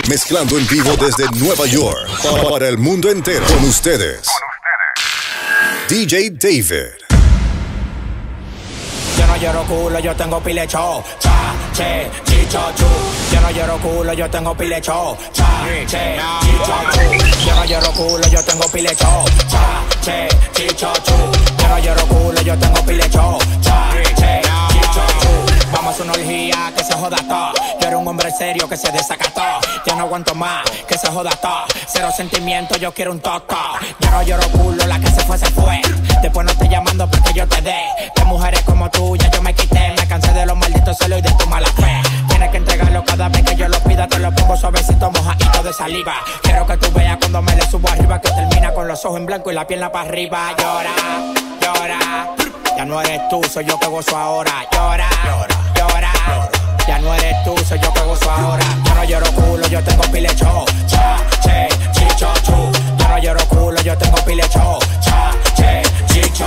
Mezclando en vivo desde Nueva York para el mundo entero. Con ustedes, DJ David. Yo no lloro culo, yo tengo pilecho. Cha, che, chicho, chu. Yo no lloro culo, yo tengo pilecho. Cha, che, chicho, chu. Yo no lloro culo, yo tengo pilecho. Cha, che, chicho, chu. Yo no lloro culo, yo tengo pilecho. Cha, che, chicho, chu. Vamos a una orgía, que se joda todo. Yo era un hombre serio que se desacató. Ya no aguanto más, que se joda todo. Cero sentimiento, yo quiero un toto. Yo no lloro culo, la que se fue, se fue. Después no estoy llamando porque yo te dé. De mujeres como tú, ya yo me quité. Me cansé de los malditos celos y de tu mala fe. Tienes que entregarlo cada vez que yo lo pida. Te lo pongo suavecito, mojadito de saliva. Quiero que tú veas cuando me le subo arriba, que termina con los ojos en blanco y la pierna para arriba. Llora, llora. Ya no eres tú, soy yo que gozo ahora. Llora, llora. Ya no eres tú, soy yo que gozo ahora. Yo no lloro culo, yo tengo pilecho. Cha, che, chicho, chu. Yo no lloro culo, yo tengo pilecho. Cha, che, chicho.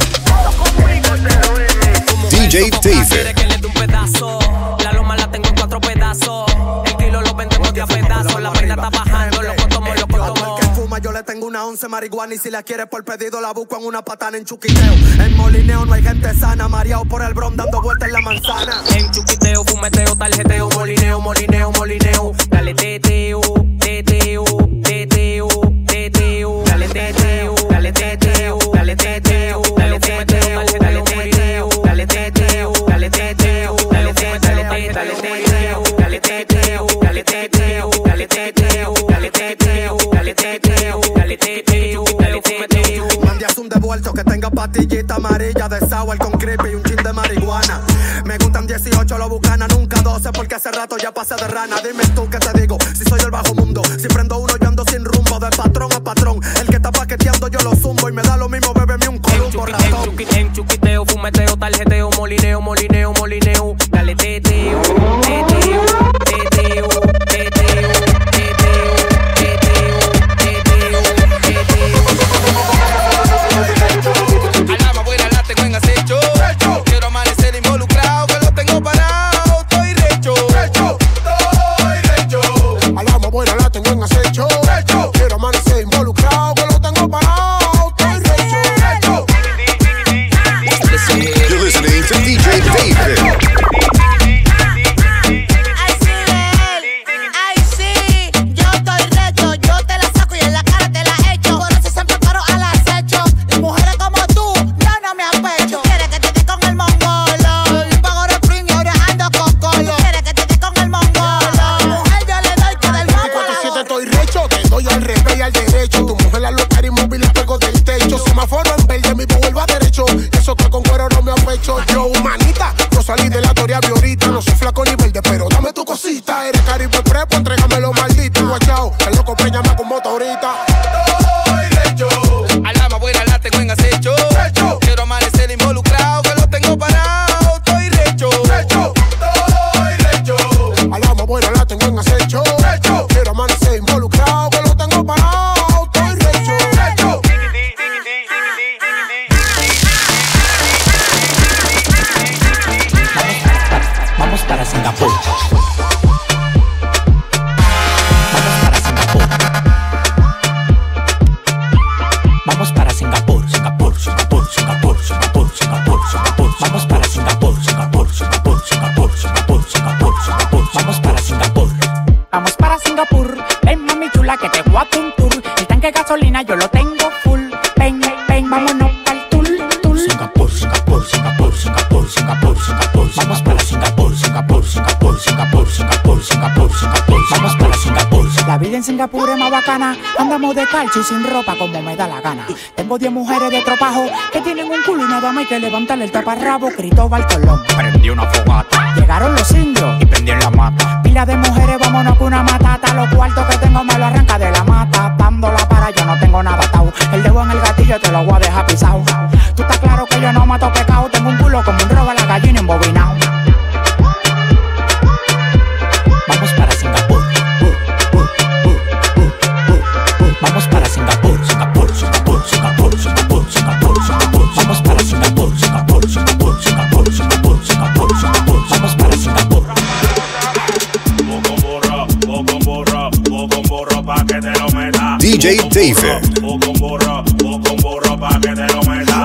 DJ David. Que le dé un pedazo. La loma la tengo en 4 pedazos. El kilo lo vendemos de a pedazos. La vaina está bajando, loco tomo, loco tomo. Que fuma, yo le tengo una 11 marihuana. Y si la quieres por pedido, la busco en una patana en Chuquiteo. En Molineo no hay gente sana. Mareado por el bron dando vueltas en la manzana. En Chuquiteo, fumeteo, tarjeteo. Molineo, molineo, molineo. Dale teteo, teteo, teteo, teteo. Dale teteo, dale teteo, dale teteo. Dale fumeteo, dale teteo. Dale teteo, dale teteo. Dale teteo, dale teteo. Dale teteo, dale teteo. Dale teteo, dale teteo. Dale teteo, dale teteo. Dale fumeteo. Mandias un devuelto que tenga pastillita amarilla de sour con creepy y un chin de marihuana. Me gustan 18, lo bucana, nunca 12 porque hace rato ya pasé de rana. Dime tú qué te digo, si soy del bajo mundo. Si prendo uno yo ando sin rumbo, de patrón a patrón. El que está paqueteando yo lo zumbo y me da lo mismo, bébeme un columbo ratón. En Chuquiteo, fumeteo, tarjeteo, molineo, molineo, molineo. Dale teteo, teteo, teteo, teteo, teteo, teteo, teteo. Alama buena la tengo en acecho. Quiero amanecer involucrado, que lo tengo parado. Estoy recho. Alama buena la tengo en acecho. Quiero amanecer involucrado, que lo tengo parado. Estoy recho. You're listening to DJ David. Yo, humanita, yo salí de la toria ahorita. No soy flaco ni verde, pero dame tu cosita. Eres Caribe Prepo, entrégame lo maldito. Guachao, el loco preñame con motorita. Alama buena la tengo en acecho. Quiero amanecer involucrado, que lo tengo parado. Estoy recho. Alama buena la tengo en acecho. Quiero amanecer involucrado, que lo tengo parado. Estoy recho. Vamos para Singapur. Vamos para Singapur. Singapur, Singapur, Singapur, Singapur, Singapur, Singapur. Vamos para Singapur, Singapur, Singapur, Singapur, Singapur, Singapur, Singapur. Vamos para Singapur. Vamos para Singapur. Ven mami chula que te voy a un tour. El tanque de gasolina yo lo tengo full. Ven, ven, vámonos pa'l tour, tour. Singapur, Singapur, Singapur, Singapur, Singapur, Singapur. Vamos para Singapur, Singapur, Singapur, Singapur, Singapur, Singapur, Singapur. Vamos para Singapur. La vida en Singapur es más bacana. Andamos de calcio y sin ropa como me da la gana. Tengo 10 mujeres de tropajo que tienen un culo y nada más hay que levantarle el taparrabo. Cristóbal Colón prendió una fogata. Llegaron los indios y prendieron la mata. Pila de mujeres, vámonos con una matata. Los cuartos que tengo me lo arranca de la mata. Dándola para yo no tengo nada atado. El dedo en el gatillo te lo voy a dejar pisado. Tú estás claro que yo no mato pecado. Tengo un culo como un robo a la gallina embobinado. Vamos para Singapur. Vamos para Singapur, Singapur, Singapur, Singapur, Singapur, Singapur, Singapur. Vamos para Singapur, Singapur, Singapur, Singapur, Singapur, Singapur, Singapur. Vamos para Singapur. DJ David. O con borro pa' que te lo meta.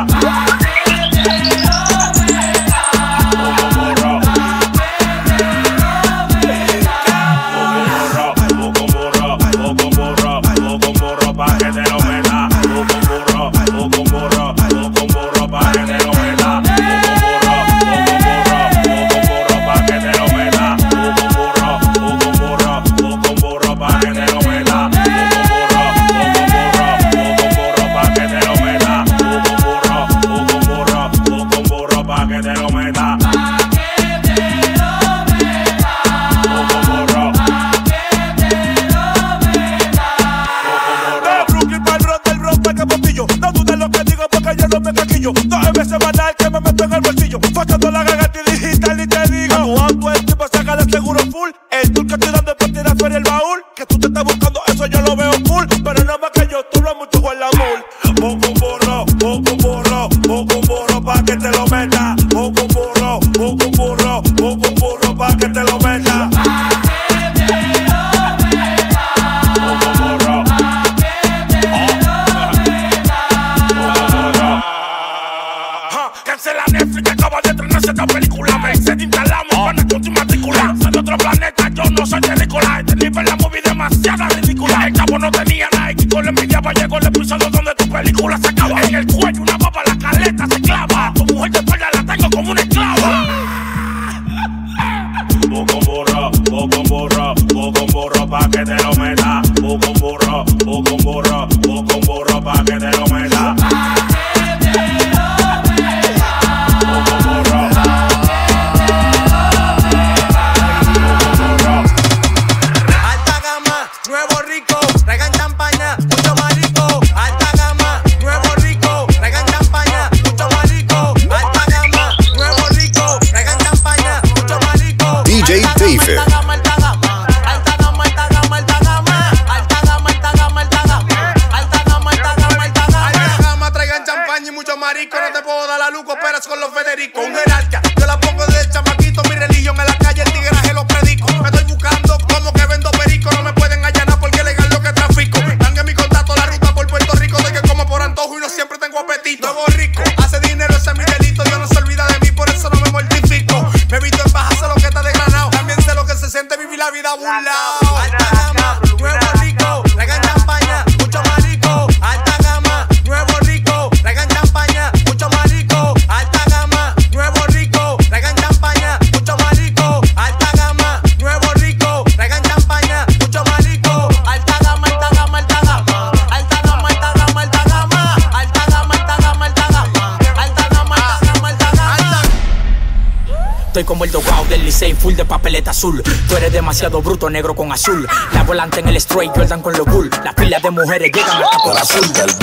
Estoy como el dogao del Licey, full de papeleta azul. Tú eres demasiado bruto, negro con azul. La volante en el straight, Jordan con los bull. Las pilas de mujeres llegan hasta por azul.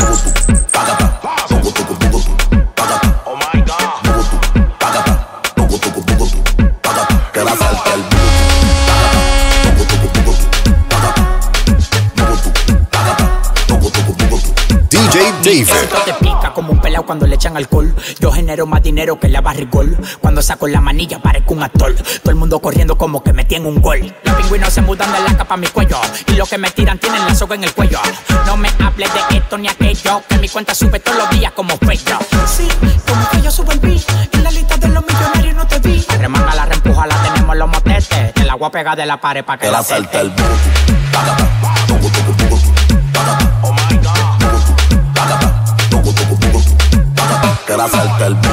Oh my DJ David. Esto te pica como un pelao cuando le echan alcohol. Yo genero más dinero que la barrigol. Cuando saco la manilla parezco un actor. Todo el mundo corriendo como que me tienen un gol. Los pingüinos se mudan de la capa a mi cuello. Y los que me tiran tienen la soga en el cuello. No me hables de esto ni aquello, que mi cuenta sube todos los días como pello. Sí, como que yo subo el beat. En la lista de los millonarios no te vi. Remanga la reempuja, la tenemos los motetes. Te la voy a pegar de la pared pa' que la salte el Oh my God. Que la salte el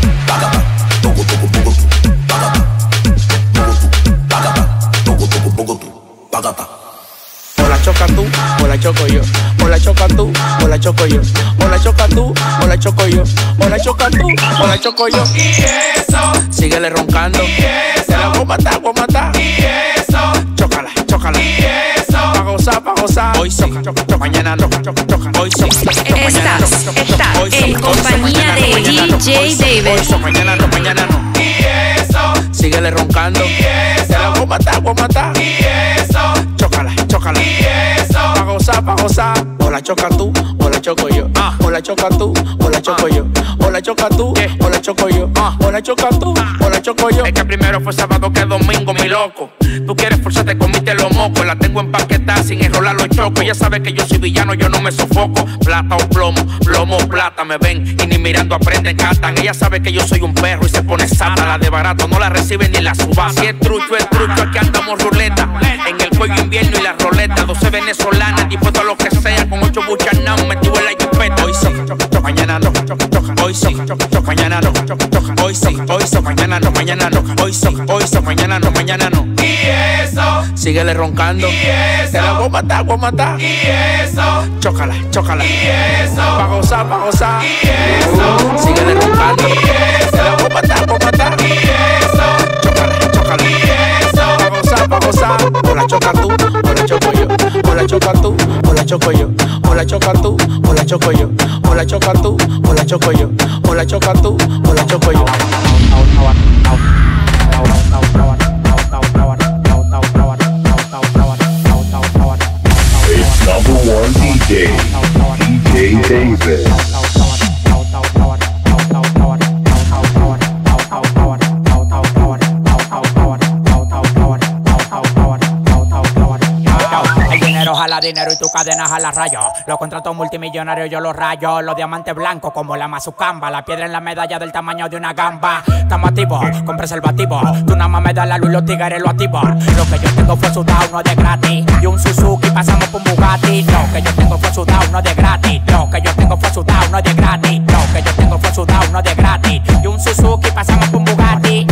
O la choca tú, o la choco yo. O la choca tú, o la choco yo. O la choca tú, o la choco yo. O la choca tú, o la choco yo. Y eso, Síguele roncando. y eso, Te la voy a matar, voy a matar. y eso, Chócala, chócala. y eso. Pa' gozar. Hoy sí, mañana no. Hoy sí, Estás en compañía de DJ David. Mañana no. Y eso, Síguele roncando. y eso, Te la voy a matar. y eso, Chócala. y eso. Pa' gozar. O la choca tú, o la choco yo. O la choca tú, o la choco yo. O la choca tú, o la choco yo. O la choca tú, o la choco yo. Es que primero fue sábado que domingo, mi loco. Tú quieres forzarte, comiste los mocos. La tengo empaquetada sin enrolar los chocos. Ella sabe que yo soy villano, yo no me sofoco. Plata o plomo, plomo o plata, me ven y ni mirando aprenden, catan. Ella sabe que yo soy un perro y se pone sata. La de barato no la recibe ni en la subasta. Si es trucho, aquí andamos ruleta. En el cuello invierno y la roleta. 12 venezolanas, dispuesto a lo que sea. Con 8 buchanas, me tuve la jipeta. Hoy sí, mañana no. Hoy sí, mañana no. Hoy sí, mañana no, mañana no. Hoy sí, mañana no, mañana no. Y eso, síguele roncando. y eso, te la voy a matar, voy a matar. y eso, chócala, chócala. y eso, pa' gozar, pa' gozar. y eso, síguele roncando. y eso, te la voy a matar, voy a matar. y eso, chócala, chócala. y eso, pa' gozar, pa' gozar. O la choca tú, o la choco yo. O la choca tú, o la choco yo. O la choca tú, o la choco yo. O la choca tú, o la choco yo. O la choca tú, o la choco yo. It's #1 DJ, DJ Davis. Jala dinero y tu cadena jala rayo. Los contratos multimillonarios yo los rayo. Los diamantes blancos como la mazucamba. La piedra en la medalla del tamaño de una gamba. Estamos activos con preservativo. Tú nada más me das la luz y los tigres lo activos. Lo que yo tengo fue sudado, no es de gratis. Y un Suzuki pasamos por un Bugatti. Lo que yo tengo fue sudado, no es de gratis. Lo que yo tengo fue sudado, no es de gratis. Lo que yo tengo fue sudado, no es de gratis. Y un Suzuki pasamos por un Bugatti.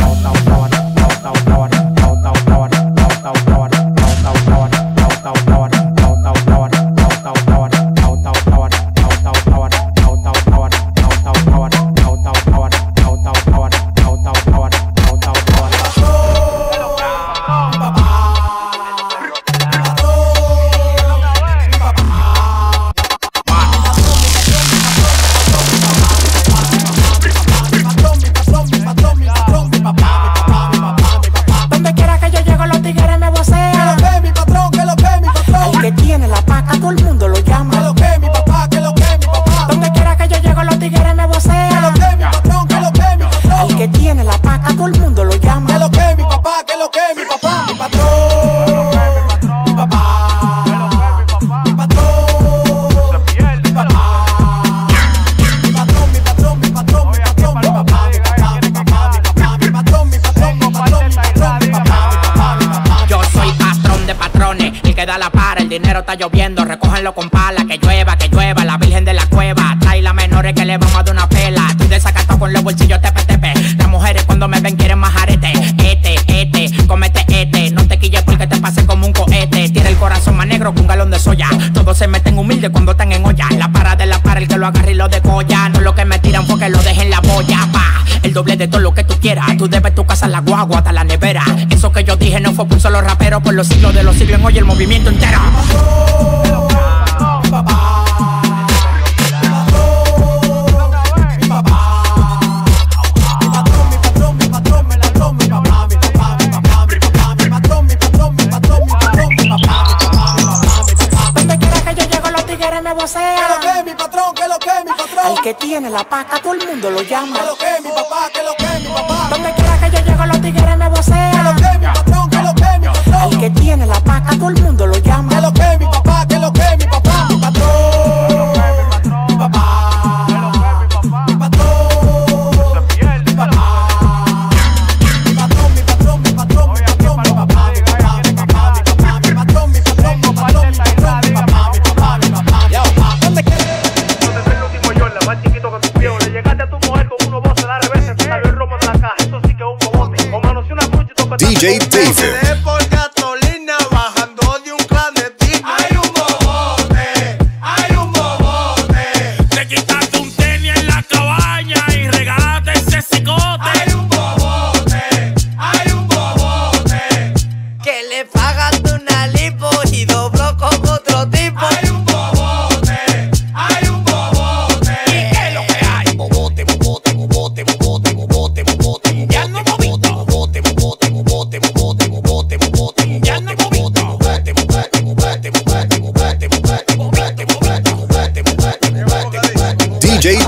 Está lloviendo, recójanlo con pala, que llueva, la virgen de la cueva. Trae las menores que le vamos a dar una pela. Estoy desacatado con los bolsillos tepe. Las mujeres cuando me ven quieren más arete. Comete, no te quilles porque te pase como un cohete. Tira el corazón más negro que un galón de soya. Todos se meten humildes cuando están en olla. La para de la para, el que lo agarre y lo decolla. No lo que me tiran porque lo dejen en la boya, pa. El doble de todo lo que tú quieras. Tú debes tu casa, la guagua, hasta la nevera. Eso que yo dije no fue por un solo rapero. Por los siglos de los siglos en hoy el movimiento entero. El que tiene la paca, todo el mundo lo llama. Que lo que mi papá, que lo que mi papá. Donde quiera que yo llego, los tigres me vocean. Que lo que mi patrón, que lo que mi patrón. El que tiene la paca, todo el mundo lo llama. Que lo que mi papá, que lo que mi papá. Mi patrón, mi papá. Mi patrón, mi papá. Mi patrón, mi patrón, mi patrón, mi patrón, mi papá, mi papá, mi papá, mi papá, mi patrón, mi patrón, mi patrón, mi patrón, mi papá, mi papá, mi papá. ¿Dónde quieres? Más chiquito que tu pío. Le llegaste a tu mujer con unos voces la revés. Se salió el romo de la caja. Eso sí que es un cogote. O manoseó una cruz y toca. DJ David. Por gasolina bajando de un clandestino. hay un bobote, hay un bobote. Te quitaste un tenis en la cabaña y regalaste ese cicote. Hay un bobote, hay un bobote. Que le pagaste una lipo y dobló con otro tipo. Hay un bobote, hay un bobote. ¿Qué es lo que hay? Bobote, bobote, bobote, bobote, bobote, bobote, Ya no bobote, bobote, bobote, bobote, bobote, bobote, bobote.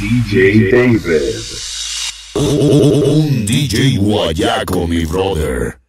DJ David. Un DJ guayaco, mi brother.